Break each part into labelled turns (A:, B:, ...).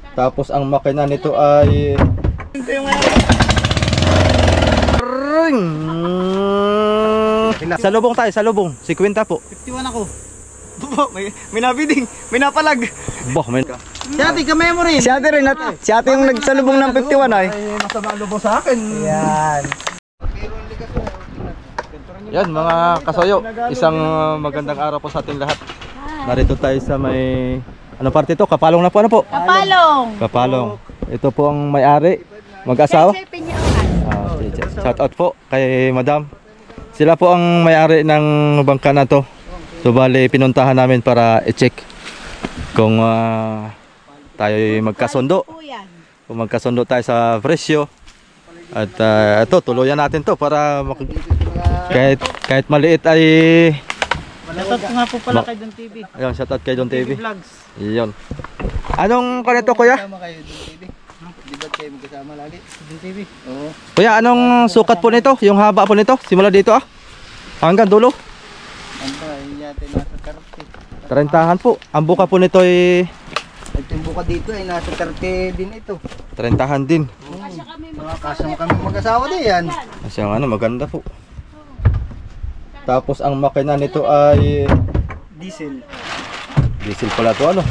A: Tapos ang makina nito ay salubong tayo, salubong. 50 po.
B: 51 ako. May nabiding, may napalag.
A: Boh, may...
B: Si ate, kamay mo rin.
C: Si ate rin, si ate yung nagsalubong ng 51 ay.
A: Masama ang lubong sa akin.
B: Yan.
A: Yan mga kasoyo, isang magandang araw po sa ating lahat. Narito tayo sa may... Ano parte ito? Kapalong na po, ano po?
D: Kapalong.
A: Kapalong. Ito po ang may-ari. Mag-asawa. Shout out po kay Madam. Sila po ang may-ari ng bangka na to. So bali pinuntahan namin para i-check kung tayo magkasundo. Kung magkasundo tayo sa presyo. At ito, tuluyan natin to para kahit maliit ay...
B: Shoutout ko nga po pala kay Don TV.
A: Ayun, shoutout kay Don TV.
B: Vlogs.
A: Iyon. Anong kanito kuya?
B: Kasama kayo Don TV. Di ba kayo magkasama lagi? Don TV. Oo.
A: Kuya, anong sukat po nito? Yung haba po nito? Simula dito hanggang dulo?
B: Ano ba, yate nasa 30.
A: 30 po. Ang buka po nito ay...
B: Ito yung buka dito ay nasa 30 din ito.
A: 30 din.
B: Kasama kami mag-asawa din yan.
A: Kasi ang ano, maganda po. Tapos ang makina nito ay...
B: Diesel.
A: Diesel pala to ano?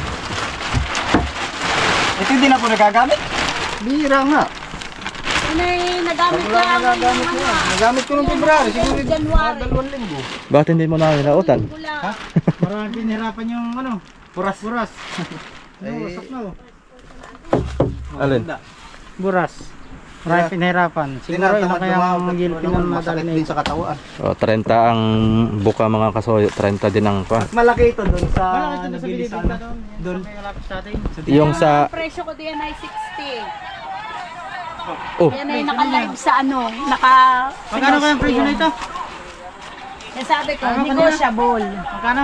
B: Ito hindi na po nagagamit. Bira nga.
D: Ano eh, nagamit ko lang
B: Nagagamit ko yan. Nagamit ko ng February. Siguro
D: January.
B: 2 linggo.
A: Bakit hindi mo na nilautan?
B: Ha? Marami pinahirapan yung ano, buras-buras. Ay, wasak na oh.
A: Alin?
B: Buras. Marami pinahirapan. Siguro ilang kaya ang gilpin ng madali din sa katawan.
A: Oh, 30 ang buka mga kasoyo. 30 din ang pa.
B: Mas malaki ito doon sa nabilis sa doon.
A: Yung sa...
D: Ang presyo ko diyan ay 60.
A: Oh,
D: Yan ay naka-live sa ano,
B: Magkano kaya ang presyo nito?
D: Yan sabi ko, negotiable.
B: Magkano?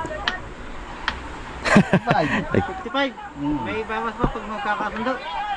B: 55. May bawas pa pag magkakasundo.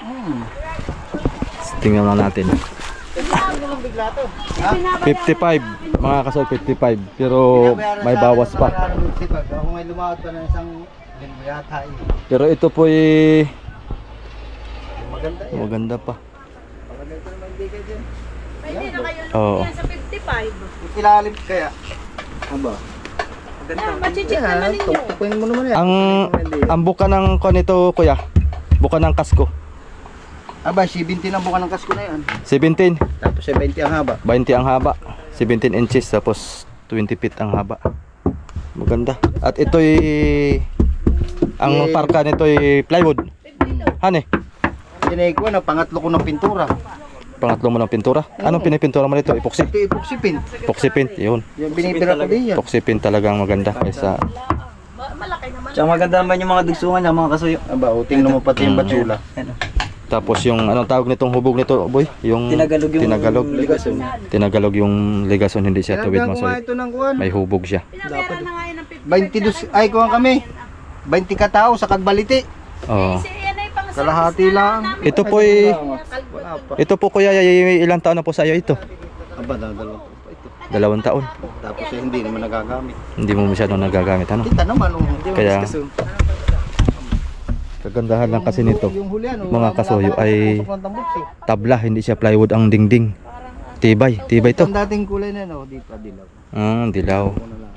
A: tingnan lang natin.
B: Ano bigla to?
A: 55. Mga kasoyo, 55. Pero may bawas pa.
B: Kung may lumawat pa ng isang linggo yata eh.
A: Pero ito po ay...
B: Maganda yan.
A: maganda pa.
B: Maganda ito naman bigay dyan.
D: Pwede na kayo
A: Oo.
D: yan sa 55.
B: Ilalim kaya. Aba.
D: Yan, machichik naman ninyo.
B: Tukuin mo naman yan.
A: Ang buka ng nito kuya, buka ng kasko.
B: Aba, 17 ang buka ng kasko na yan.
A: 17.
B: Tapos 70 ang haba.
A: 20 ang haba. 17 inches tapos 20 feet ang haba. Maganda. At ito'y ang parka nito'y plywood. Hani?
B: Tinay ko na pangatlo ko ng pintura.
A: Pangatlo mo ng pintura. Anong pinipintura mo nito? Epoxy.
B: Ito epoxy paint.
A: Epoxy paint, yun.
B: Yung binibira ko din yan.
A: Epoxy paint talagang maganda kaysa...
D: Malaki naman.
C: Tsaka maganda naman yung mga dugsungan niya, mga kasuyo.
B: Aba, tingnan mo pati yung batsula.
A: Tapos yung anong tawag nitong hubog nito, boy? Yung
C: Tinagalog yung
A: Tinagalog.
B: Ligason.
A: Tinagalog yung ligason, hindi siya tuwid
B: Tinagyan ko nga
A: masoy.
B: ito ng kuwan.
A: May hubog siya.
D: Pinabayaran na nga yan ng
B: 22, ay kuwan kami. 20 katao sa Kagbaliti.
A: Oo.
D: Yan ay pang
B: Kalahati lang.
A: Ito po ay... Ito po kuya, ilang taon na po sa iyo ito?
B: Aba, dalawa ko pa ito.
A: 2 taon.
B: Tapos hindi naman nagagamit.
A: Hindi mo masyadong nagagamit, ano?
B: Kita naman.
A: Kaya kagandahan lang kasi nito,
B: Yung huli, ano,
A: mga kasuyo ay
B: pumasok ng tambok, eh.
A: tabla, hindi siya plywood ang dingding. Tibay, tibay to.
B: Ang dating kulay na no, di pa dilaw.
A: Dilaw.
B: Ano na lang.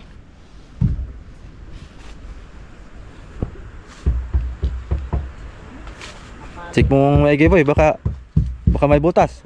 A: Check mo maigi boy, baka may butas.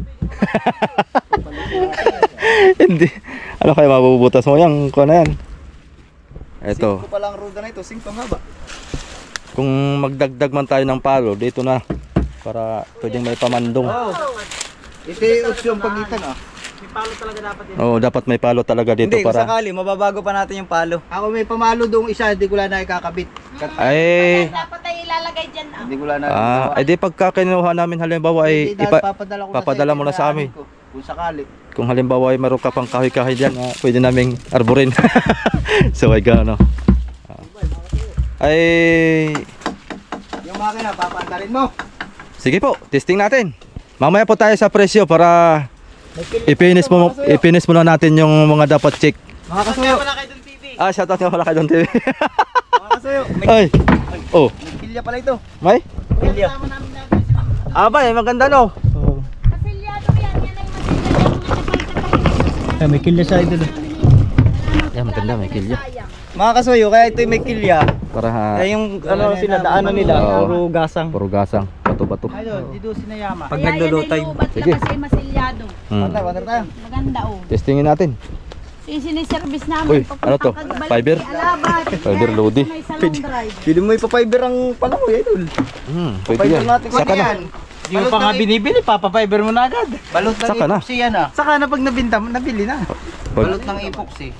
A: Hindi. Ano kaya mabubutas mo yan? Kung ano yan? Ito.
B: 5 pa lang ruda na ito, 5 ang haba.
A: Kung magdagdag man tayo ng palo, dito na. Para pwedeng may pamandong.
B: Ito yung pagitan ah. May palo talaga dapat yun.
A: Oo, dapat may palo talaga dito
C: Hindi, kung
A: para...
C: sakali, mababago pa natin yung palo.
B: Ako may pamalo doong isa, hindi ko lang na ikakabit.
A: Ay...
D: dapat ay ilalagay dyan.
B: Hindi ko lang na.
A: Ay di pagka kinuha namin halimbawa ay papadala mo na sa amin.
B: Kung sakali.
A: Kung halimbawa ay meron ka pang kahoy-kahoy dyan, pwede naming arborin. So ay gano'n. Ay...
B: Yung makina, papantarin mo.
A: Sige po, testing natin. Mamaya po tayo sa presyo para ipinis muna natin yung mga dapat check.
B: Mga kasuyo.
A: Shoutout nga pala kay Don TV.
B: Mga kasuyo.
A: Ay! Oh,
B: May kilya pala ito.
A: may?
C: Pilya.
A: Abay, maganda no. Oh.
D: Kasilyado yan. Yan ay masilyado.
B: May kilya sa idol.
A: Yan, maganda, may kilya.
C: Mga kasuyo, kaya ito may kilya.
A: Para
C: Kaya yung ano sila, daanan nila,
A: Oo.
C: puro gasang.
A: puro gasang, bato-bato.
B: Idol, dito sinayama.
C: Pag naglulutay.
A: Sige.
D: Kasi masilyado.
C: Water tayo.
D: Maganda oh.
A: Testingin natin.
D: Siniservice
A: Uy,
D: namin.
A: ano to? Fiber? Fiber Lodi.
D: May salon drive.
C: Pili mo ipapiber ang palamoy, idol.
A: Pwede yan.
C: natin
A: Saka na.
B: Hindi mo pa nga binibili, papapiber mo na agad.
C: Balot ng
A: Saka na.
C: epoxy yan ah.
B: Saka na pag nabinta, nabili na.
C: Balot ng epoxy.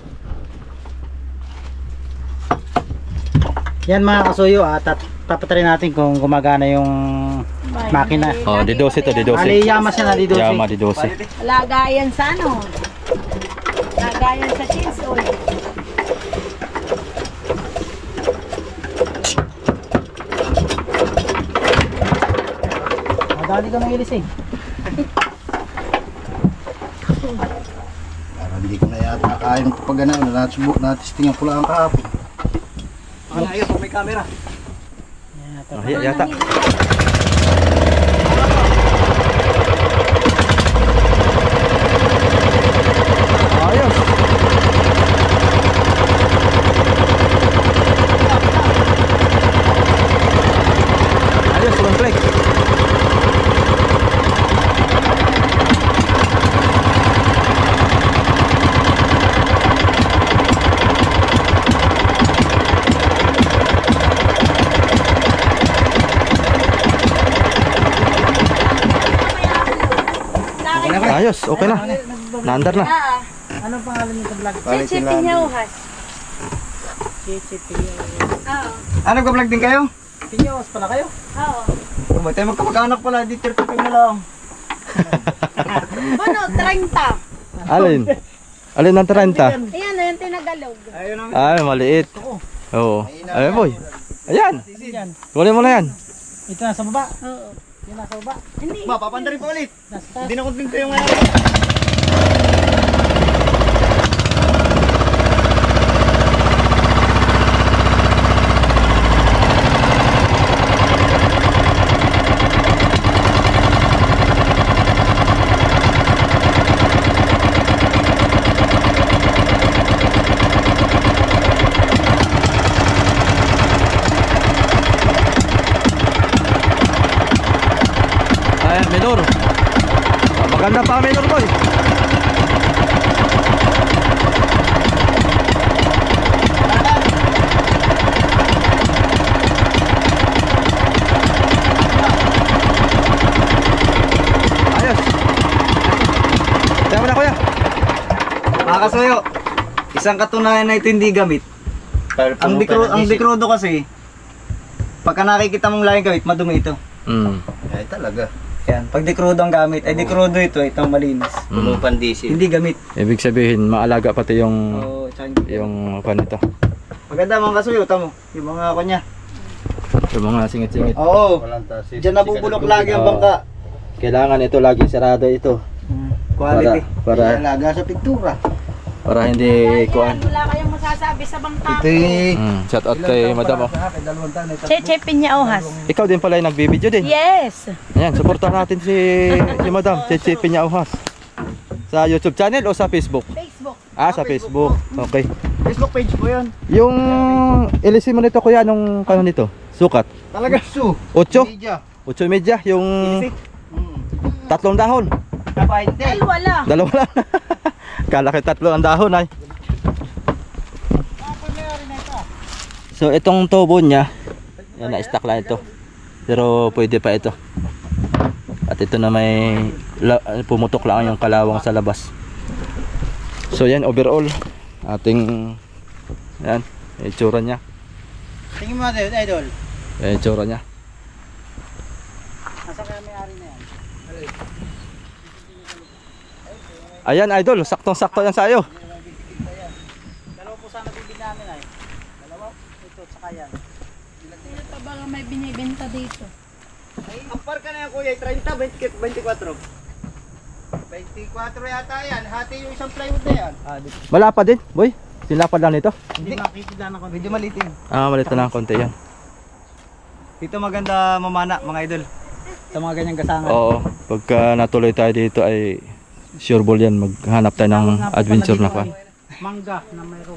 B: Yan mga kasuyo, papatry natin kung gumagana yung makina.
A: Oh, D12 to, D12.
B: Ali, yama siya na dito.
A: Yama, D12.
D: Lagayan sa ano? Lagayan sa cheese oil.
B: Madali ka ng ilisig.
E: Hindi ko na yata kaya ng papagana na natistingan ko lang kahapon.
C: Ano ayun, kung may camera.
A: Yata. Ayos. Ayos, one flex. Ayos, okay na. Naandar na.
B: Anong pangalan nito vlog?
D: Cheche Pinyauhas.
B: Cheche Pinyos.
D: Oo.
C: Ano ka-vlog din kayo?
B: Pinyos pala kayo?
D: Oo.
C: Kung tayo magkamag-anak pala, di 35 na lang.
D: Ano, 30.
A: Alin? Alin ang 30?
D: Ayan na yung tinagalog.
C: Ayun ang
A: Ay, maliit. Oo. Ay, boy. Ayan.
B: Yan.
A: Kunin mo na yan.
B: Ito nasa baba.
D: Oo.
B: Yan nasa baba.
D: Hindi.
C: ba, papandarin pa ulit.
B: Nasa taas.
C: Hindi na kontento yung ngayon.
A: Ay, minor. Maganda pa ang minor, boy. Ayos. Tayo mo na, kuya.
C: Mga kasuyo, isang katunayan na ito hindi gamit. Ang dikrudo kasi, pagka nakikita mong laging gamit, madumi ito.
E: Ay talaga.
C: Yan, pag dikrudo ang gamit, ay dikrudo ito, itong malinis.
E: Tulupan diesel.
C: Hindi gamit.
A: Ibig sabihin, maalaga pati yung
C: Oo, tsaka
A: yung panito.
C: maganda mga kasuyo, tamo, yung mga kanya.
A: Yung mga singit-singit.
C: Oo,
E: Walang tasis.
C: diyan nabubulok lagi ang bangka.
A: Kailangan ito lagi sarado ito.
C: Quality.
A: Para
E: Alaga sa pintura.
A: para hindi kuan.
D: Wala kayong masasabi sa bangka.
E: Ito eh.
A: Shout out kay Madam. Oh.
D: Cheche Pinyauhas.
A: Ikaw din pala yung nagbibideo din.
D: Yes.
A: Ayan, supportahan natin si Madam Cheche Pinyauhas. Sa YouTube channel o sa Facebook?
D: Facebook.
A: Ah, sa Facebook. Okay.
C: Facebook page po yun.
A: Yung LC mo nito kuya, nung kano nito? Sukat?
C: Talaga.
E: Su.
A: 8?
E: Media.
A: 8 yung tatlong dahon.
C: Kapahit din.
D: Wala.
A: Dalawa lang. Kala ko tatlo ang dahon ay. So itong tubo niya, yan na-stack lang ito. Pero pwede pa ito. At ito na may pumutok lang yung kalawang sa labas. So yan overall ating yan, itsura niya.
B: Tingin mo natin, idol.
A: Itsura niya.
B: Nasa kaya may-ari na yan.
A: Ayan idol, saktong-sakto yan sa iyo.
B: Dalawa po sana bibili namin ay. Dalawa? Ito, tsaka yan.
D: Sino pa ba may binibenta dito?
C: Ay, ampar ka na yan kuya, 30, 24.
E: 24 yata yan. Hati yung isang plywood na yan.
A: Wala pa din, boy. Sinapad lang nito.
B: Hindi makikita na ko.
C: Medyo malitin.
A: Ah, malit na lang konti yan.
C: Dito maganda mamana mga idol. Sa mga ganyang gasangan.
A: Oo, pagka natuloy tayo dito ay sure ball yan. Maghanap tayo ng adventure na pa.
B: Mangga na mayroon.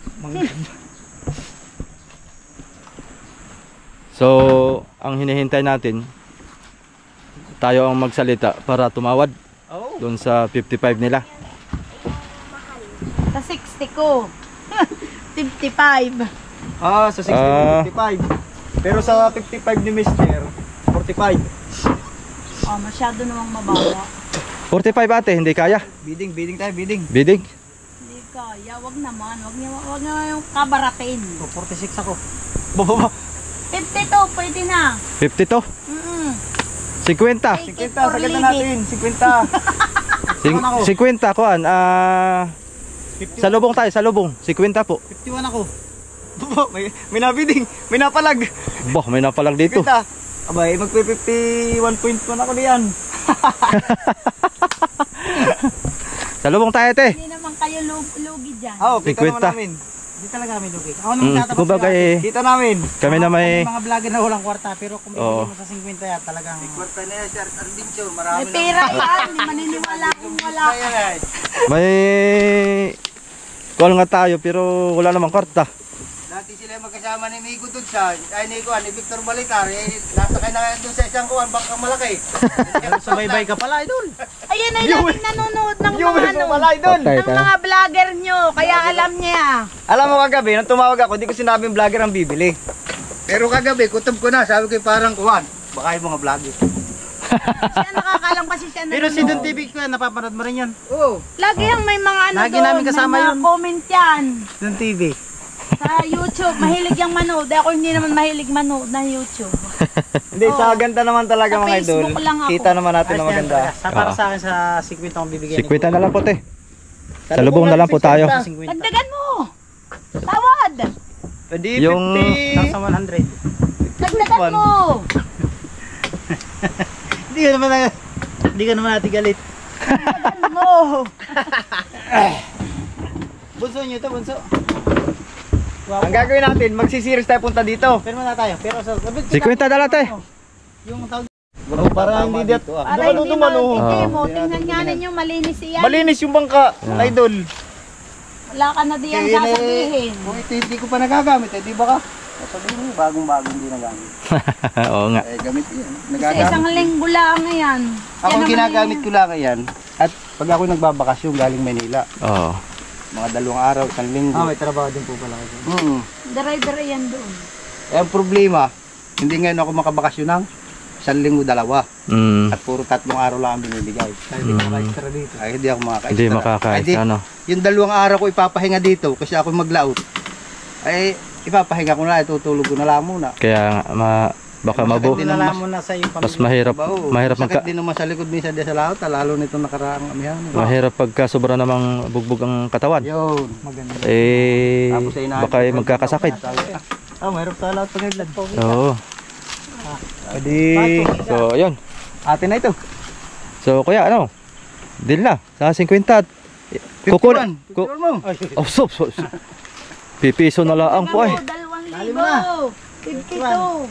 A: So, ang hinihintay natin, tayo ang magsalita para tumawad
C: Oh.
A: doon sa 55 nila.
D: Sa 60 ko. 55.
C: Ah, sa 60 55. Pero sa 55 ni Mr. 45.
D: Oh, masyado namang mababa.
A: 45 ate, hindi kaya.
C: Bidding tayo, bidding.
A: Bidding.
D: Hindi kaya, wag naman. Wag naman yung kabaratin.
B: 46 ako.
C: Baba.
D: 52, pwede na.
A: 52. 50.
D: Take it
C: 50,
D: or
C: sagad na
D: leave
C: natin. 50.
A: 50 kuan. Sa lubong tayo, sa lubong. 50 po.
B: 51 ako.
C: Baba, may nabidding. May napalag.
A: Boh, may napalag dito.
C: 50. Abay, magpe-51.1 ako diyan.
A: Sa lubong tayo ate.
D: Hindi naman kayo lugi dyan.
C: Oo, kita
A: 50.
C: naman namin.
B: Hindi talaga kami lugi. Ako naman tatabas
A: Kumbaga eh,
C: Kita namin.
A: kami na may
B: mga vlogger na walang kwarta, pero kung
A: Oo.
B: bibigyan mo sa 50 yan, talagang
C: Kwarta na yan, sir. Adventure.
D: May
C: Marami
D: pera yan. Hindi maniniwala kung wala ka.
A: may call nga tayo pero wala namang kwarta.
E: Dati sila magkasama ni Migo doon sa, ay ni Victor Balicar, nasakay na doon sa isang kuwan, bangkang malaki.
B: subaybay ka pala, idol.
D: Ayan ay laging nanonood ng mga ano.
C: Malay doon.
A: Patay
D: Ng
A: tayo.
D: mga vlogger nyo. Kaya alam niya.
C: Alam mo kagabi, nung tumawag ako, di ko sinabing vlogger ang bibili.
E: Pero kagabi, kutob ko na, sabi ko parang kuwan, baka yung mga vlogger.
D: Siya nakakalang kasi siya
B: Pero si Don
D: nanonood.
B: TV ko yan, napapanood mo rin yan.
E: Oo.
D: Lagi yung may mga ano
B: Lagi
D: doon.
B: namin kasama
D: may mga
B: yun.
D: comment yan.
B: Don TV.
D: Sa YouTube. Mahilig yung manood. Ako hindi naman mahilig manood na YouTube.
C: Hindi, sa ganda naman talaga
D: Sa
C: mga idol.
D: Facebook lang ako.
C: Kita naman natin na maganda.
B: Para sa akin, sa 50 akong bibigyan.
A: 50 na lang po te. Sa lubong na lang po tayo.
B: 50.
D: Dagdagan mo. Tawad.
C: Pwede
A: Yung-
C: 50.
B: Nasa 100.
D: Dagdagan mo.
B: Hindi ka naman natin galit.
D: Dagdagan mo.
B: Bunso nyo ito, bunso.
C: Ang gagawin natin, magsisiris tayo punta dito.
B: Pero muna tayo. Pero sa
A: 50 na lang te.
B: yung tawag
C: Para hindi dit.
D: Para hindi makikita mo. Tingnan nga ninyo. Malinis iyan.
C: Malinis yung bangka, idol.
D: Wala ka na diyan sasabihin.
E: Kung ito hindi ko pa nagagamit, eh di ba ka? Sabihin mo, bagong-bago hindi nagamit.
A: Oo nga.
E: Eh, gamit yan.
D: Sa
E: Nagagamit.
D: isang linggo lang yan.
E: Ako
D: Yan naman
E: ginagamit ko lang yan. At pag ako nagbabakasyon galing Manila,
A: Oo.
E: mga 2 araw, 1 linggo.
C: may trabaho din po pala kayo.
D: Dire-dire yan doon.
E: Eh, ang problema, hindi ngayon ako makabakasyon ng 1 linggo, 2.
A: Mm.
E: At puro 3 araw lang ang binibigay.
C: Hindi ka maka-extra dito.
E: Ay, hindi ako makaka-extra.
A: Hindi makakait.
E: Ay, di,
A: Ano?
E: yung 2 araw ko ipapahinga dito kasi ako maglaot. Ay, ipapahinga ko na, itutulog ko na lang muna.
A: Kaya baka
E: Masakit
A: mabo.
E: din
B: dinala mo na sa iyong
A: Mas
B: pamilya.
A: mahirap.
E: Oo,
A: Mahirap
E: masakit din naman sa likod minsan din sa laot, lalo nitong nakaraang amihan.
A: Mahirap pagka sobra namang bugbog ang katawan.
E: Yun.
C: Maganda.
A: Eh,
E: Tapos ay inaayos
A: baka
E: ko.
A: magkakasakit.
C: Mahirap sa lahat pag naglag.
A: Oo.
C: Pwede.
A: So, ayun.
C: Atin na ito.
A: So, kuya, ano? Deal na. Sa 50. Kukunan.
E: 51 mo.
A: Oh, so. Pipiso na lang po ay.
D: 2,000. 52.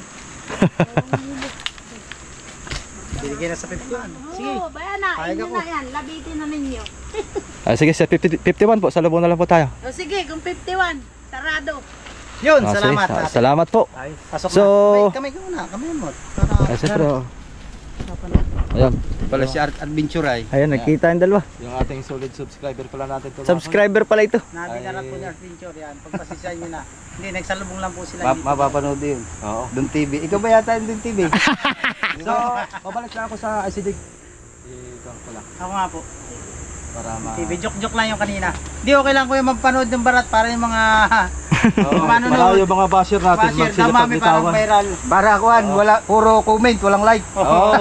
B: Bibigyan na sa 51. Sige.
D: Oo, bayan na. Inyo na yan. Labitin na ninyo.
A: Sige, sa 51 po. Sa lubong na lang po tayo.
D: O sige, kung 51. Sarado.
B: Yun,
A: Ah, sige.
B: salamat.
A: Salamat po.
B: Pasok
A: So-
B: na. Kamay ka muna, kamay mo.
A: Ay, siyempre. Ayun.
E: Pala si Art Adventure ay.
C: Ayan, nagkita yung dalawa.
A: Yung ating solid subscriber pala natin.
C: Subscriber pala ito.
B: Nadinarap po niya adventure yan. Pagpasisyan nyo na. Hindi, nagsalubong lang po sila.
E: Mapapanood yun.
A: Oo.
E: Doon TV. Ikaw ba yata yung Doon TV?
A: So, babalik na ako sa ICD. Ikaw ko lang.
B: Ako nga po.
A: Para
B: TV, joke-joke lang yung kanina. Hindi, okay lang ko yung magpanood ng barat para yung mga manonood.
A: Malayo mga basher natin.
B: Basher, damami parang viral.
E: Para kuan, wala puro comment, walang like.
A: Oo.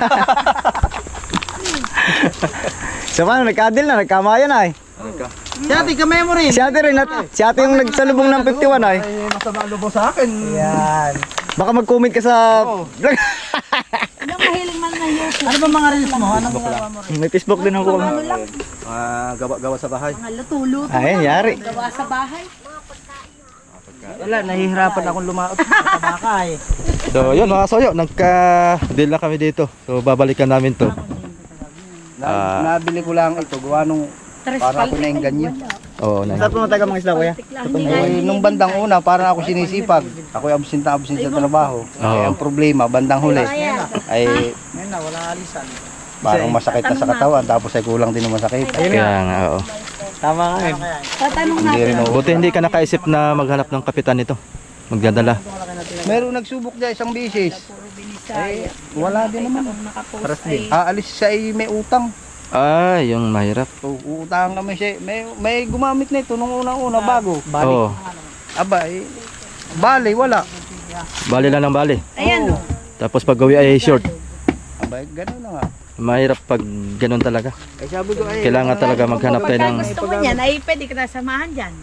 C: So paano, nagka-deal na, nagkamayan na eh.
B: Si ate, kamay mo rin.
C: Si ate rin, si ate yung nagsalubong ng 51 ay.
A: Ay, masama lubong sa akin.
C: Yan. Baka mag-comment ka sa vlog.
D: Yung mahiling man na YouTube.
B: Ano ba mga reels mo? Anong ginagawa mo rin?
C: May Facebook din ako.
D: Ano lang.
A: Gawa sa bahay.
D: Mga luto-luto
C: Ay,
D: lang.
C: yari.
D: Gawa sa bahay.
E: Wala, nahihirapan akong lumaot sa baka eh.
A: So yun mga kasoyo, nagka-deal na kami dito. So babalikan namin to.
E: Nabili ko lang ito, gawa nung para ako na yung ganyan.
A: Oo,
C: Saan po matagal mga isla, kuya?
E: Nung bandang una, parang ako sinisipag. Ako ay absent sa trabaho. Kaya ang problema, bandang huli, ay
B: Ngayon na, wala alisan.
E: parang masakit na sa katawan. Tapos ay kulang din ng masakit.
A: kaya nga, oo.
C: Tama nga eh.
D: Tatanong
E: Hindi rin
D: natin.
E: ako.
A: Buti hindi ka nakaisip na maghanap ng kapitan nito. Magdadala.
E: Meron nagsubok dyan isang bisis. Ay, wala din naman.
D: Nakapost ay
E: Aalis siya ay may utang.
A: Ah, yung mahirap.
E: Utang kami siya. May gumamit na ito nung unang-una bago.
A: Oo.
E: Aba, bali, wala.
A: Bali lang ng bali.
D: ayan o.
A: Tapos pag gawi ay short.
E: Aba, gano'n na nga.
A: Mahirap pag ganun talaga.
E: Ay, sabi ko ay,
A: Kailangan talaga maghanap tayo
D: Pagka
A: ng...
D: gusto mo yan, ay pwede ka na samahan dyan.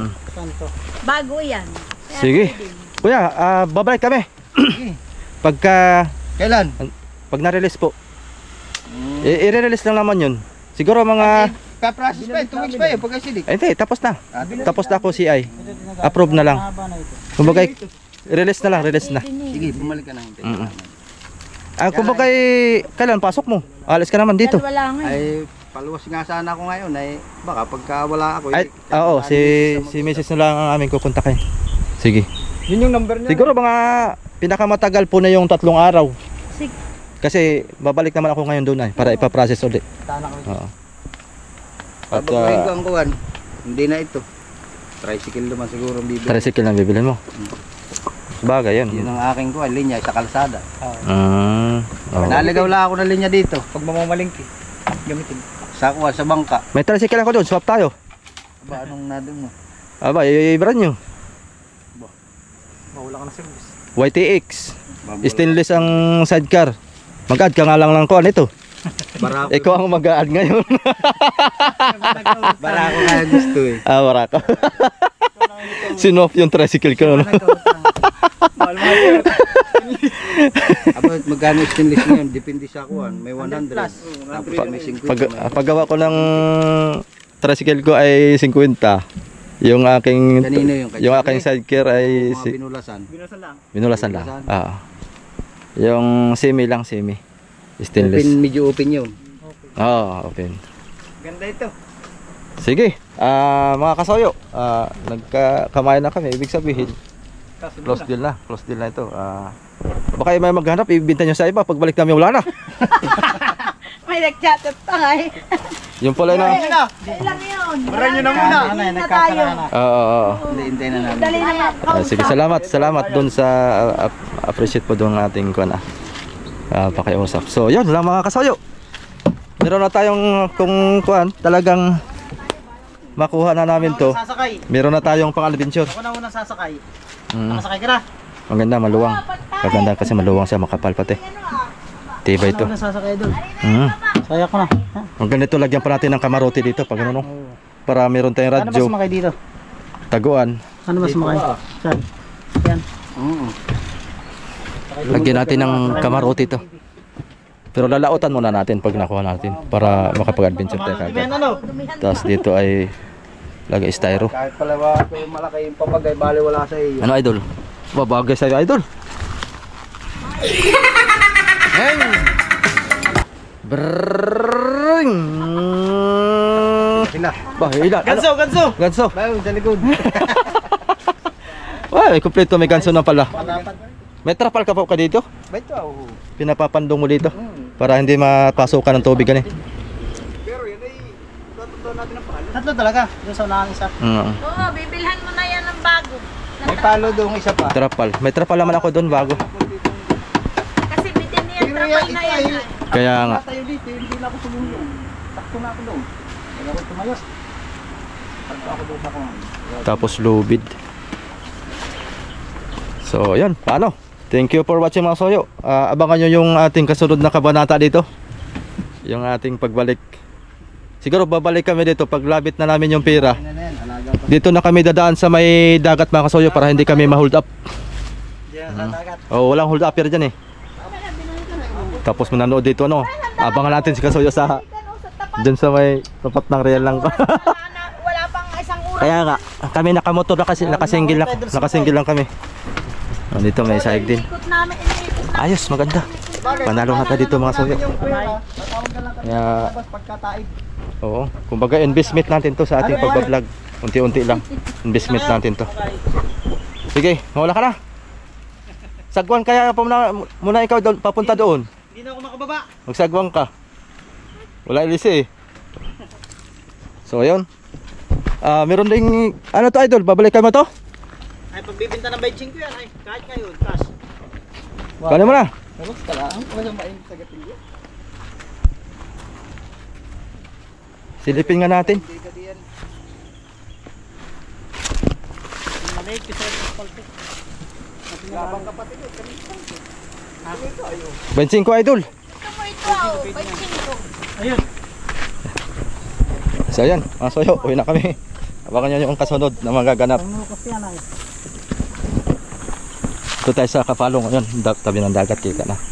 D: Bago yan. Kaya
A: Sige.
D: pwede.
A: Kuya, babalik kami. Pagka...
E: Kailan?
A: Pag na-release po. I-release lang naman yun. Siguro mga...
E: Ka-process pa, 2 weeks pa eh, pagkasilik.
A: Ay, hindi, tapos na. Tapos na ako CI. Approve na lang. Kumbaga, release na lang, release na.
E: Sige, bumalik ka na.
A: Mm-mm. Kumbaga, kailan pasok mo? Alis ka naman dito.
D: Wala nga.
E: Ay, paluwas nga sana ako ngayon ay baka pagka wala ako.
A: Ay, oo, si Mrs. na lang ang aming kukontakin. Sige.
C: Yun yung number niya.
A: Siguro mga pinakamatagal po na yung 3 araw.
D: Sige.
A: Kasi babalik naman ako ngayon doon ay para ipaprocess ulit. Oo. At
E: Pagkain ko ang kuwan, hindi na ito. Tricycle naman siguro ang bibili.
A: tricycle lang bibilhin mo. Bagay yun.
E: Yun ang aking kuwan, linya sa kalsada.
A: Oo.
E: Naligaw lang ako ng linya dito.
C: Pag mamamalingki, gamitin.
E: Sa kuwan, sa bangka.
A: May tricycle ako doon, swap tayo.
E: Ba, anong nadun mo?
A: Aba, i-brand nyo.
C: Mawala ka na service.
A: YTX. Stainless ang sidecar. Mag-add ka nga lang ko ito.
E: Barako.
A: Ikaw ang mag-add ngayon.
E: Barako kaya gusto eh.
A: Barako. Sinoff yung tricycle ko. No?
E: Aba, magkano stainless ngayon? Depende sa kuwan. May 100. Tapos may 50.
A: Paggawa ko ng tricycle ko ay 50. Yung aking
E: Kanino
A: yung aking sidecar ay
E: Mga binulasan.
A: binulasan lang. Yung semi lang, semi. Stainless.
E: Medyo open yun.
A: Open.
C: Ganda ito.
A: Sige. Mga kasoyo, nagkakamayan na kami. Ibig sabihin, close deal na. Close deal na ito. Baka may maghanap, ibibinta nyo sa iba. Pagbalik namin, wala na.
D: May nag-chat pa nga eh.
A: Yung pala na.
D: Ilang yun.
C: Maran nyo na muna.
D: Hindi na tayo.
E: Hindi, hintay na namin.
D: Dali na nga.
A: Sige, salamat doon sa appreciate po doon ating kuan pakiusap. So, yun lang mga kasoyo. Meron na tayong kung kuan, talagang makuha na namin to.
C: Sasakay.
A: Meron na tayong pang-adventure.
C: Ako na unang sasakay.
A: Mm.
C: Nakasakay ka na.
A: Ang ganda, maluwang. Maganda kasi maluwang siya, makapal pati. Tibay ito.
B: Ako na sasakay doon.
A: Mm.
B: Saya ko na.
A: Ang ganito, lagyan pa natin ng kamarote dito pag ano, no? Para meron tayong
B: Ano ba
A: radyo,
B: sumakay dito?
A: taguan.
B: Ano ba sumakay? Saan? Yan.
A: Lagyan natin ng kamarote ito. Pero lalautan muna natin pag nakuha natin para makapag-adventure tayo kagad. Tapos dito ay lagay styro.
E: Kahit pala malaki yung pamagay, bali wala sa iyo.
A: Ano idol? Babagay sa'yo idol. Brrrring.
E: Hila.
A: Bah, hila.
C: Ganso, ganso.
A: Ganso.
E: Bayo, sa likod.
A: Ay, kumpleto may ganso na pala. May trapal ka po ka dito?
E: Ba ito?
A: Pinapapandong mo dito para hindi mapasukan ng tubig gani.
E: Pero yun ay, totoo natin ang palo.
B: Tatlo talaga. Doon sa unahan isa.
D: Oo, bibilhan mo na yan ng bago.
E: May palo doon isa pa.
A: Trapal. May trapal naman ako doon bago.
D: Kasi bitin niya yung trapal na yan.
A: Kaya nga.
E: Tayo dito, hindi na ako sumulong. Takto na ako doon. Kaya ako tumayos. Takto ako doon ako.
A: Tapos lubid. So, yan. Paano? Thank you for watching mga soyo. Abangan nyo yung ating kasunod na kabanata dito. Yung ating pagbalik. Siguro babalik kami dito pag labit na namin yung pera. Dito na kami dadaan sa may dagat mga kasoyo para hindi kami ma-hold up. Walang hold up dyan eh. Tapos mananood dito ano. Abangan natin si kasoyo sa dyan sa may tapat ng real lang.
D: Wala pang isang
A: Kaya nga, kami nakamotor na kasi, nakasinggil lang kami. Oh, dito may sahig din.
D: Ikot namin, iniikot namin.
A: Ayos, maganda. Panalo na tayo dito mga suyo. Kaya, oo, kumbaga investment natin to sa ating pagbablog. Unti-unti lang. Investment natin to. Sige, mawala ka na. Sagwan kaya pa muna ikaw doon, papunta doon.
B: Hindi na ako makababa.
A: Magsagwang ka. Wala ilisi eh. So ayun. Meron ding ano to idol, babalikan mo to?
B: Ay, pagbibinta ng bayching ko yan, ay, kahit ngayon, cash.
A: Kano mo na? Silipin nga natin.
B: Maliit, kasi yung palpit.
A: 25 idol.
D: Ito mo ito, bayching ko.
B: Ayun.
A: So ayan, mga soyo, uwi na kami. Abangan nyo yung kasunod na magaganap.
B: Pangukos yan ay.
A: Ito tayo sa Kapalong ngayon, tabi ng dagat kita na.